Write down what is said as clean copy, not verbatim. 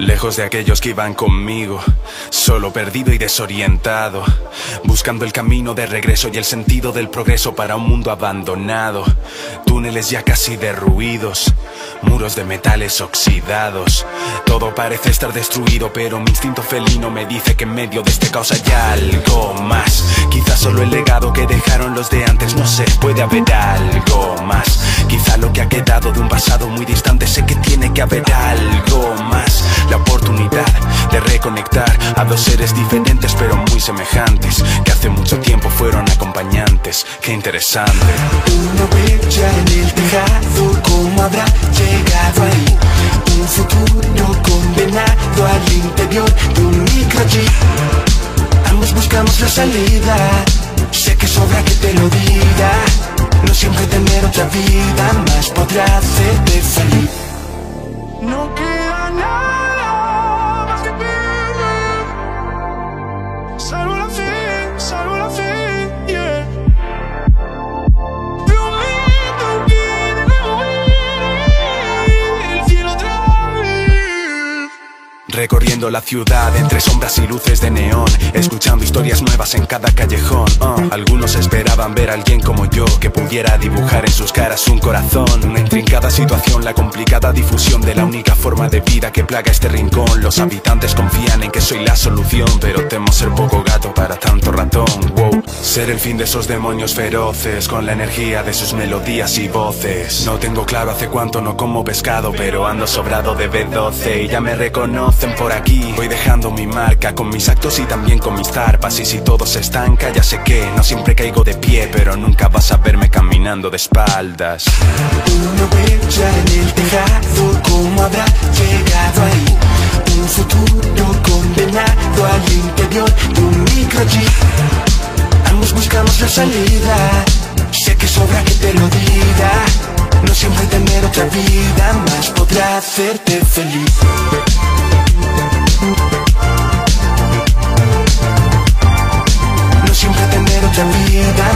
Lejos de aquellos que iban conmigo, solo perdido y desorientado, buscando el camino de regreso y el sentido del progreso para un mundo abandonado. Túneles ya casi derruidos, muros de metales oxidados. Todo parece estar destruido, pero mi instinto felino me dice que en medio de este caos hay algo más. Quizás solo el legado que dejaron los de antes, no sé, puede haber algo más. Quizá lo que ha quedado de un pasado muy distante, sé que tiene que haber algo más. La oportunidad de reconectar a dos seres diferentes pero muy semejantes, que hace mucho tiempo fueron acompañantes. Qué interesante. Una huella en el tejado, ¿cómo habrá llegado ahí? Un futuro condenado al interior de un microchip. Ambos buscamos la salida, sé que sobra que te lo diga. No siempre tener otra vida más podrá hacerte feliz. No queda nada más que perder, salvo la fe, yeah. Prometo que debemos ver el cielo otra vez. Recorriendo la ciudad entre sombras y luces de neón, escuchando historias nuevas en cada callejón. Algunos esperaban ver a alguien como yo, que pudiera dibujar en sus caras un corazón. Una intrincada situación, la complicada difusión de la única forma de vida que plaga este rincón. Los habitantes confían en que soy la solución, pero temo ser poco gato para tanto ratón. Wow. Ser el fin de esos demonios feroces, con la energía de sus melodías y voces. No tengo claro hace cuánto no como pescado, pero ando sobrado de B12 y ya me reconocen por aquí. Voy dejando mi marca con mis actos y también con mis zarpas, y si todo se estanca ya sé que no siempre caigo de pie, pero nunca vas a verme caminando de espaldas. Una huella en el tejado, ¿cómo habrá llegado ahí? Un futuro condenado al interior de un microchip. Ambos buscamos la salida, sé que sobra que te lo diga. No siempre tener otra vida más podrá hacerte feliz. No siempre tener otra vida